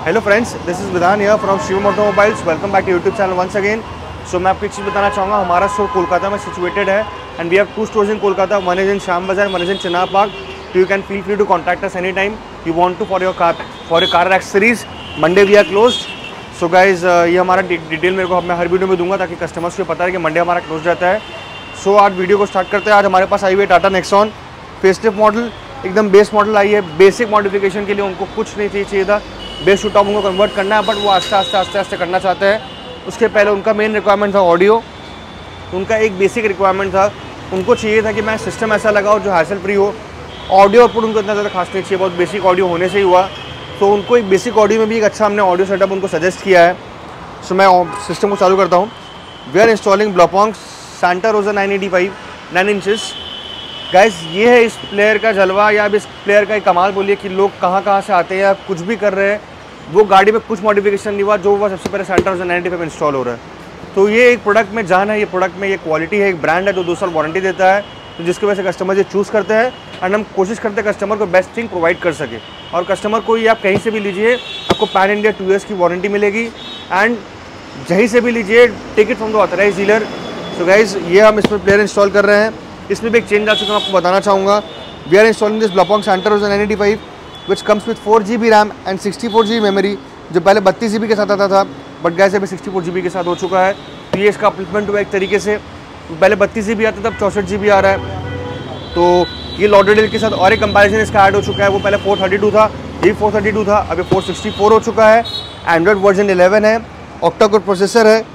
Hello friends, this is Vidhan here from Shivam automobiles. Welcome back to YouTube channel once again. So मैं आपको एक चीज़ बताना चाहूँगा, हमारा स्टोर कोलकाता में सिचुएटेड है and we have 2 stores in Kolkata. One is in Shyam Bazar, one is in Chinab Bagh. So you can feel free to contact us anytime you want to for your car accessories. Monday we are closed. So guys, ये हमारा detail मेरे को मैं हर video में दूंगा ताकि customers को पता है कि मंडे हमारा क्लोज रहता है। सो आज वीडियो को स्टार्ट करते हैं। आज हमारे पास आई हुई है टाटा नेक्सॉन फेसलिफ्ट मॉडल, एकदम बेस मॉडल आई है। बेसिक मॉडिफिकेशन के लिए उनको कुछ नहीं चाहिए था, बेस टू टॉप उनको कन्वर्ट करना है, बट वो आस्ते आस्ते करना चाहते हैं। उसके पहले उनका मेन रिक्वायरमेंट था ऑडियो। उनका एक बेसिक रिक्वायरमेंट था, उनको चाहिए था कि मैं सिस्टम ऐसा लगाऊँ जो हैसल फ्री हो। ऑडियो आउटपुट उनको इतना ज़्यादा खास नहीं चाहिए, बहुत बेसिक ऑडियो होने से ही हुआ। तो उनको एक बेसिक ऑडियो में भी एक अच्छा हमने ऑडियो सेटअप उनको सजेस्ट किया है। सो मैं सिस्टम को चालू करता हूँ। We are installing Blaupunkt Santa Rosa 985 9 inches. Guys, ये है इस प्लेयर का जलवा, या अब इस प्लेयर का एक कमाल बोलिए कि लोग कहाँ से आते हैं या कुछ भी कर रहे हैं। वो गाड़ी में कुछ मॉडिफिकेशन नहीं हुआ, जो हुआ सबसे पहले सांटा रोजा 985 इंस्टॉल हो रहा है। तो ये एक प्रोडक्ट में जान है, ये प्रोडक्ट में ये क्वालिटी है। एक ब्रांड है जो 2 साल वारंटी देता है, तो जिसकी वजह से कस्टमर ये चूज़ करते हैं एंड हम कोशिश करते हैं कस्टमर को बेस्ट थिंग प्रोवाइड कर सके। और कस्टमर को ये आप कहीं से भी लीजिए, आपको पैन इंडिया 2 ईयर्स की वारंटी मिलेगी एंड जहीं से भी लीजिए, take it from the authorised dealer. So guys, ये हम इसमें प्लेयर इंस्टॉल कर रहे हैं। इसमें भी एक चेंज आ चुका है, आपको बताना चाहूँगा। We are installing this Blaupunkt Santa Rosa 985 which comes with 4 GB RAM and 64 GB memory, जो पहले 32 GB के साथ आता था, बट गैस अभी 64 GB के साथ हो चुका है। तो ये इसका अपलिफ्टमेंट हुआ एक तरीके से। पहले 32 GB आता था, अब 64 GB आ रहा है। तो ये लॉडरडेल के साथ और एक कंपैरिजन इसका ऐड हो चुका है। वो पहले 432 था, ये 432 था, अभी 464 हो चुका है। एंड्रॉयड वर्जन 11 है, ऑक्टा कोर प्रोसेसर है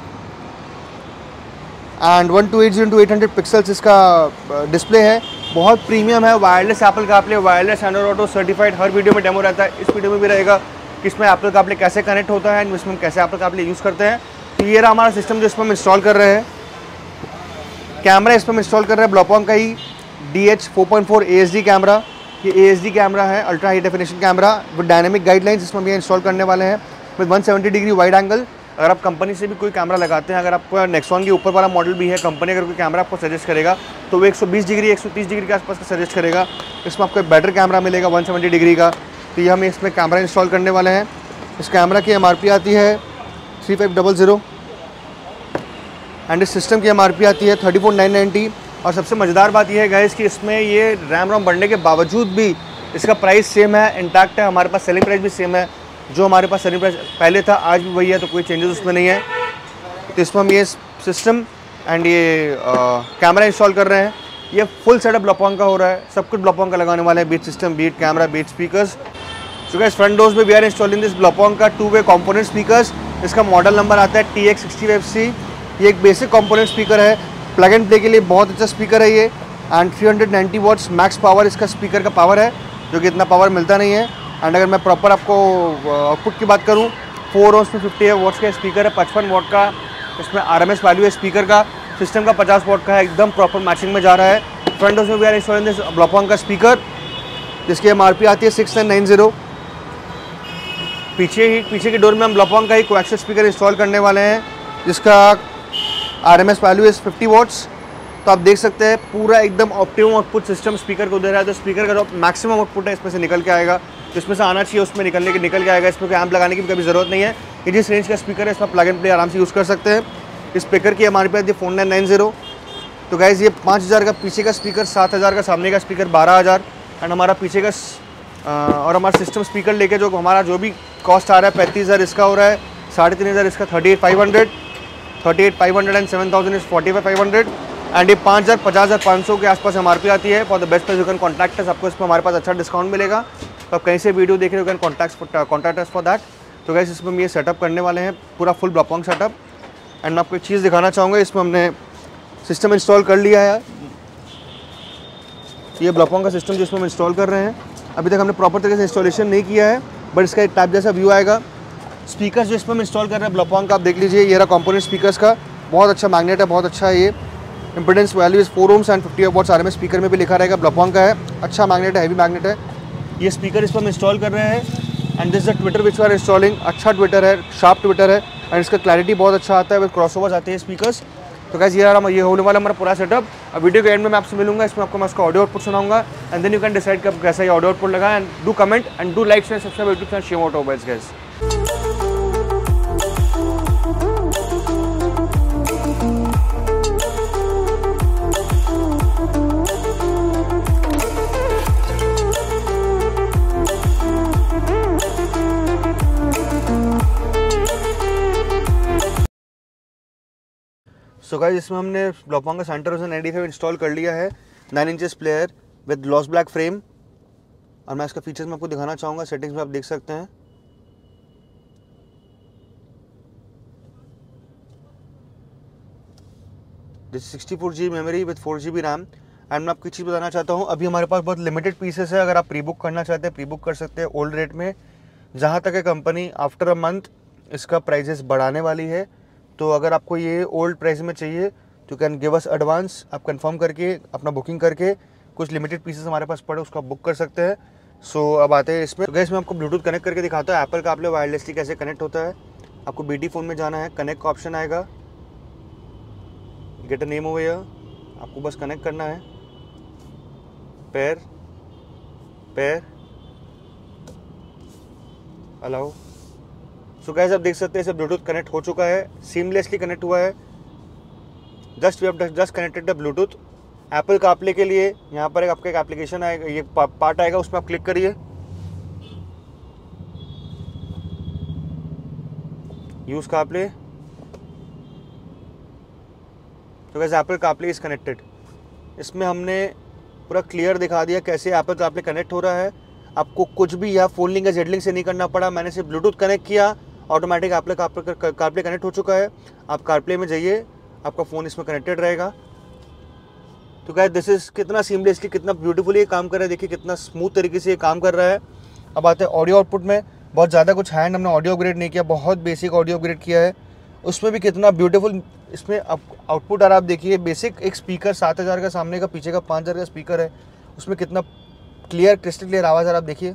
एंड 1280x800 पिक्सल्स इसका डिस्प्ले है। बहुत प्रीमियम है। Wireless Apple CarPlay, wireless Android Auto certified, हर वीडियो में डेमो रहता है। इस वीडियो में भी रहेगा कि इसमें एप्पल कारप्ले कैसे कनेक्ट होता है, इसमें हम कैसे एप्पल कारप्ले यूज़ करते हैं। तो ये रहा हमारा सिस्टम जो इसमें हम इंस्टॉल कर रहे हैं। कैमरा इसमें हम इंस्टॉल कर रहे हैं ब्लॉपॉन्ग का ही DH 4.4 ASD कैमरा। ये ASD कैमरा है, ultra high definition camera with dynamic guidelines. इसमें हम ये इंस्टॉल करने वाले हैं विद 170 डिग्री वाइड एंगल। अगर आप कंपनी से भी कोई कैमरा लगाते हैं, अगर आपको नेक्सॉन के ऊपर वाला मॉडल भी है, कंपनी अगर कोई कैमरा आपको सजेस्ट करेगा तो वो 120 डिग्री 130 डिग्री के आसपास का सजेस्ट करेगा। इसमें आपको एक बेटर कैमरा मिलेगा 170 डिग्री का। तो ये हम इसमें कैमरा इंस्टॉल करने वाले हैं। इस कैमरा की MRP आती है 3500 एंड इस सिस्टम की MRP आती है 34,990। और सबसे मज़ेदार बात यह है गाइस कि इसमें ये रैम रोम बढ़ने के बावजूद भी इसका प्राइस सेम है, इंटैक्ट है। हमारे पास सेलिंग प्राइस भी सेम है, जो हमारे पास सेलिंग प्राइस पहले था आज भी वही है, तो कोई चेंजेस उसमें नहीं है। तो इसमें हम ये सिस्टम एंड ये कैमरा इंस्टॉल कर रहे हैं। ये फुल सेटअप ब्लॉपॉन्ग का हो रहा है, सब कुछ ब्लॉपॉन्ग का लगाने वाले हैं, beat system, beat camera, beat speakers. So guys, front doors में we are installing this Blaupunkt का 2-वे कॉम्पोनेंट स्पीकर्स। इसका मॉडल नंबर आता है TX65FC। ये एक बेसिक कॉम्पोनेंट स्पीकर है, प्लग एंड प्ले के लिए बहुत अच्छा स्पीकर है ये। एंड 390 वॉट्स मैक्स पावर इसका स्पीकर का पावर है, जो कि इतना पावर मिलता नहीं है। एंड अगर मैं प्रॉपर आपको आउटपुट की बात करूँ, 4 ohms में 50 वॉट्स का स्पीकर है, 55 वॉट का इसमें RMS वैल्यू है स्पीकर का। सिस्टम का 50 वॉट का है, एकदम प्रॉपर मैचिंग में जा रहा है। फ्रंट डोर्स में we are installing this Blaupunkt का स्पीकर, जिसकी MRP आती है 6990। पीछे की डोर में हम ब्लॉपॉन्ग का ही कोएक्सियल स्पीकर इंस्टॉल करने वाले हैं, जिसका RMS वैल्यू इस 50 वॉट्स। तो आप देख सकते हैं पूरा एकदम ऑप्टिमम आउटपुट सिस्टम स्पीकर को दे रहा है। तो स्पीकर का जो मैक्सिमम आउटपुट है इसमें से निकल के आएगा, तो इसमें से आना चाहिए उसमें निकल के आएगा। इसमें कोई एम्प लगाने की भी कभी ज़रूरत नहीं है। ये जिस रेंज का स्पीकर है, इसमें प्लग एंड प्ले आराम से यूज़ कर सकते हैं। इस स्पीकर की MRP आती है 4990। तो गाइज़, ये 5000 का पीछे का स्पीकर, 7000 का सामने का स्पीकर, 12000 एंड हमारा पीछे का और हमारा सिस्टम स्पीकर लेके जो हमारा जो भी कॉस्ट आ रहा है 35,000 इसका हो रहा है, 3500 इसका, 38,500 एंड 7,000 इज 45,500 एंड ये 5,000 50,500 के आसपास MRP आती है। For the best price you can contact us. आपको इसमें हमारे पास अच्छा डिस्काउंट मिलेगा, तो आप कहीं से वीडियो देख रहे हो, can contact us for that. तो गाइस, इसमें हम ये सेटअप करने वाले हैं, पूरा फुल ब्लॉपॉन्ग सेटअप। एंड मैं आपको एक चीज़ दिखाना चाहूँगा, इसमें हमने सिस्टम इंस्टॉल कर लिया है। ये ब्लॉपॉन्ग का सिस्टम जिसमें हम इंस्टॉल कर रहे हैं, अभी तक हमने प्रॉपर तरीके से इंस्टॉलेशन नहीं किया है, बट इसका एक टाइप जैसा व्यू आएगा। स्पीकर्स जो इसमें हम इंस्टॉल कर रहे हैं ब्लॉपॉन्ग का, आप देख लीजिए, ये रहा कॉम्पोनेंट स्पीकर्स का। बहुत अच्छा मैग्नेट है, बहुत अच्छा है ये। Impedance value is 4 ohms and 50 watts RMS speaker में भी लिखा रहेगा। ब्लॉपॉन्ग का है, अच्छा मैग्नेट है, हैवी मैग्नेट है। ये स्पीकर इस पर हम इंस्टॉल कर रहे हैं and this is the tweeter which are installing. अच्छा ट्विटर है, शार्प ट्विटर है एंड इसका क्लैरिटी बहुत अच्छा आता है, विद क्रॉसओवर्स आते हैं स्पीकर्स। तो गाइस, ये होने वाला हमारा पूरा सेटअप। अब वीडियो के एंड में मैं आपसे मिलूंगा, इसमें आपको मैं उसका ऑडियो आउटपुट सुनाऊंगा and then you can decide कब कैसा ये ऑडियो आउटपुट लगा। And do comment and do like share subscribe YouTube channel Shivam automobiles guys. So guys इसमें हमने ब्लॉकबॉन्ग का सेंटर वर्जन 95 इंस्टॉल कर लिया है, 9 inches player with gloss black frame. और मैं इसका फीचर्स में आपको दिखाना चाहूँगा, सेटिंग्स में आप देख सकते हैं। This 64GB memory with 4GB RAM. And मैं आपको एक चीज़ बताना चाहता हूँ, अभी हमारे पास बहुत लिमिटेड पीसेस है। अगर आप प्री बुक करना चाहते हैं प्री बुक कर सकते हैं ओल्ड रेट में। जहाँ तक है कंपनी आफ्टर अ मंथ इसका प्राइजेस बढ़ाने वाली है, तो अगर आपको ये ओल्ड प्राइस में चाहिए तो कैन गिव अस एडवांस। आप कंफर्म करके अपना बुकिंग करके कुछ लिमिटेड पीसेस हमारे पास पड़े उसको आप बुक कर सकते हैं। सो अब आते हैं इसमें। तो गाइस मैं आपको ब्लूटूथ कनेक्ट करके दिखाता हूँ एप्पल CarPlay वायरलेसली कैसे कनेक्ट होता है। आपको BT फ़ोन में जाना है, कनेक्ट का ऑप्शन आएगा, get a name over here, आपको बस कनेक्ट करना है, पेयर अलाउ। सो गाइस आप देख सकते हैं इसे ब्लूटूथ कनेक्ट हो चुका है, सीमलेसली कनेक्ट हुआ है। We have just connected the Bluetooth. Apple CarPlay के लिए यहाँ पर आपका एक एप्लीकेशन आएगा, ये पार्ट आएगा, उसमें आप क्लिक करिए, यूज CarPlay। तो guys Apple CarPlay is connected. इसमें हमने पूरा क्लियर दिखा दिया कैसे एप्पल CarPlay कनेक्ट हो रहा है। आपको कुछ भी यहाँ फोन लिंक या जेड लिंक से नहीं करना पड़ा, मैंने सिर्फ ब्लूटूथ कनेक्ट किया, ऑटोमेटिक एप्पल CarPlay कनेक्ट हो चुका है। आप CarPlay में जाइए, आपका फ़ोन इसमें कनेक्टेड रहेगा। तो गाइस दिस इज़ कितना सीमलेसली, कितना ब्यूटीफुली ये काम कर रहा है, देखिए कितना स्मूथ तरीके से ये काम कर रहा है। अब आते हैं ऑडियो आउटपुट में। बहुत ज़्यादा कुछ हैंड हमने ऑडियो अपग्रेड नहीं किया, बहुत बेसिक ऑडियो अपग्रेड किया है। उसमें भी कितना ब्यूटीफुल इसमें आउटपुट आ रहा है। आप देखिए बेसिक एक स्पीकर 7000 का सामने का, पीछे का 5000 का स्पीकर है, उसमें कितना क्लियर क्रिस्टल क्लियर आवाज़ आ रहा है। आप देखिए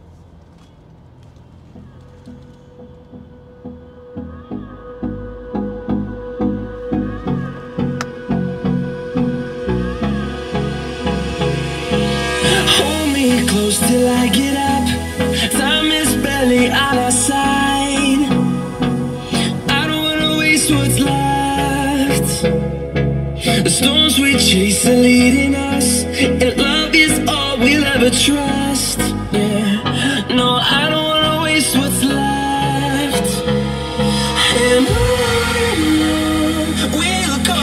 close till I get up. Time is barely on our side. I don't wanna waste what's left. The storms we chase are leading us, and love is all we'll ever trust. Yeah, no, I don't wanna waste what's left. And on we'll go,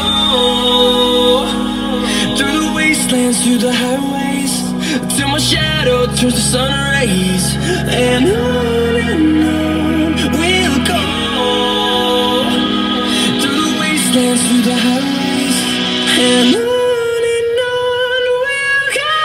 through the wastelands, through the highways, till my shadow turns to sun rays. And on we'll go, through the wastelands, through the highways. And on we'll go.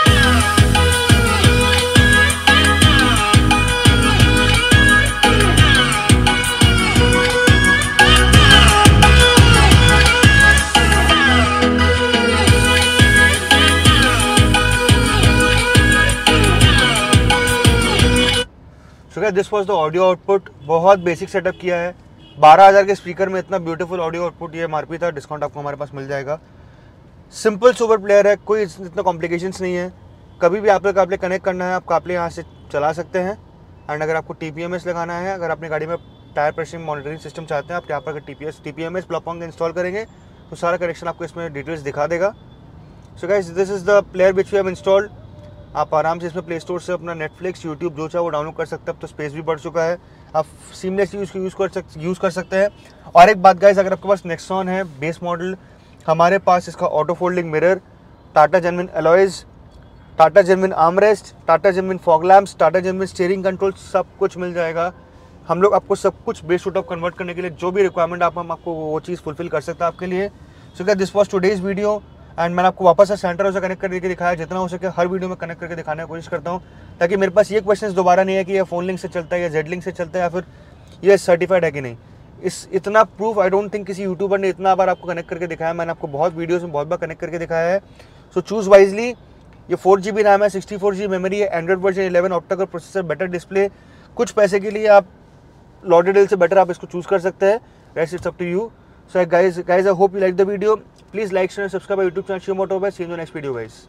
So guys this was the audio output. बहुत basic setup किया है। 12000 के speaker में इतना beautiful audio output, ये MRP था, discount आपको हमारे पास मिल जाएगा। सिंपल सुपर प्लेयर है, कोई इतना कॉम्प्लिकेशंस नहीं है। कभी भी एप्पल CarPlay कनेक्ट करना है आप CarPlay यहाँ से चला सकते हैं। एंड अगर आपको TPMS लगाना है, अगर अपनी गाड़ी में टायर प्रेशर मॉनिटरिंग सिस्टम चाहते हैं, आप यहाँ पर अगर TPMS ब्लॉकबॉन्ग इंस्टॉल करेंगे तो सारा कनेक्शन आपको इसमें डिटेल्स दिखा देगा। So guys this is the player which we have installed. आप आराम से इसमें प्ले स्टोर से अपना नेटफ्लिक्स, यूट्यूब जो चाहे वो डाउनलोड कर सकते हैं। अब तो स्पेस भी बढ़ चुका है, आप सीमलेसली यूज़ कर सकते हैं। और एक बात गाइस, अगर आपके पास नेक्सॉन है बेस मॉडल, हमारे पास इसका auto folding mirror, Tata genuine alloys, Tata genuine armrest, Tata genuine fog lamps, Tata genuine steering control, सब कुछ मिल जाएगा। हम लोग आपको सब कुछ बेस टू टॉप कन्वर्ट करने के लिए जो भी रिक्वायरमेंट हम आपको वो चीज़ फुलफिल कर सकते हैं आपके लिए। So guys this was today's video. And मैंने आपको वापस से सेंटर से कनेक्ट करके दिखाया, जितना हो सके हर वीडियो में कनेक्ट करके दिखाने की कोशिश करता हूँ, ताकि मेरे पास ये क्वेश्चन दोबारा नहीं है कि ये फ़ोन लिंक से चलता है या जेड लिंक से चलता है या फिर ये सर्टिफाइड है कि नहीं। इतना प्रूफ आई डोंट थिंक किसी यूट्यूबर ने इतना बार आपको कनेक्ट करके दिखाया। मैंने आपको बहुत वीडियोस में बहुत बार कनेक्ट करके दिखाया है। So choose wisely. ये 4GB रैम है, 64GB मेमोरी है, Android version 11 octa core processor, better display. कुछ पैसे के लिए आप लॉडेल से बेटर आप इसको चूज़ कर सकते हैं। Rest it's up to you. So guys, I hope you like the video. Please like, share, and subscribe our YouTube channel Shiv Motorbikes. See you in the next video, guys.